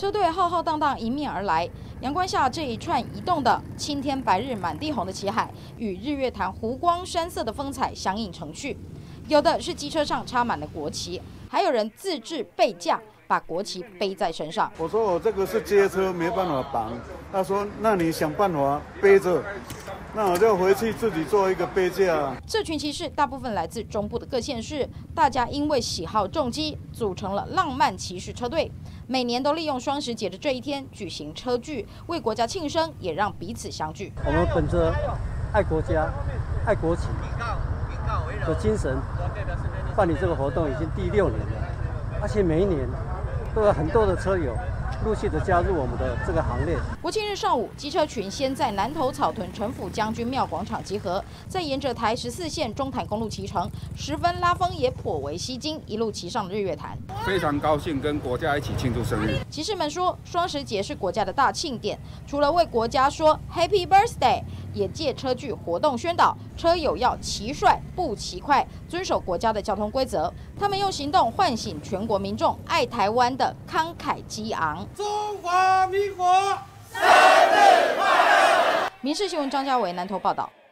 车队浩浩荡荡迎面而来，阳光下这一串移动的青天白日满地红的旗海，与日月潭湖光山色的风采相映成趣。有的是机车上插满了国旗，还有人自制背架，把国旗背在身上。 我说我这个是街车，没办法绑。他说：“那你想办法背着。”那我就回去自己做一个背架。 这群骑士大部分来自中部的各县市，大家因为喜好重机，组成了浪漫骑士车队。每年都利用双十节的这一天举行车聚，为国家庆生，也让彼此相聚。 我们本着爱国家、爱国旗的精神，办理这个活动已经第6年了，而且每一年都有很多的车友陆续的加入我们的这个行列。 国庆日上午，机车群先在南投草屯陈府将军庙广场集合，再沿着台14线中潭公路骑乘，十分拉风也颇为吸睛，一路骑上日月潭。 非常高兴跟国家一起庆祝生日。 骑士们说，双十节是国家的大庆典，除了为国家说 Happy Birthday， 也借车聚活动宣导车友要骑帅不骑快，遵守国家的交通规则。他们用行动唤醒全国民众爱台湾的慷慨激昂。 中华民国生日快乐！民视新闻张家维南投报道。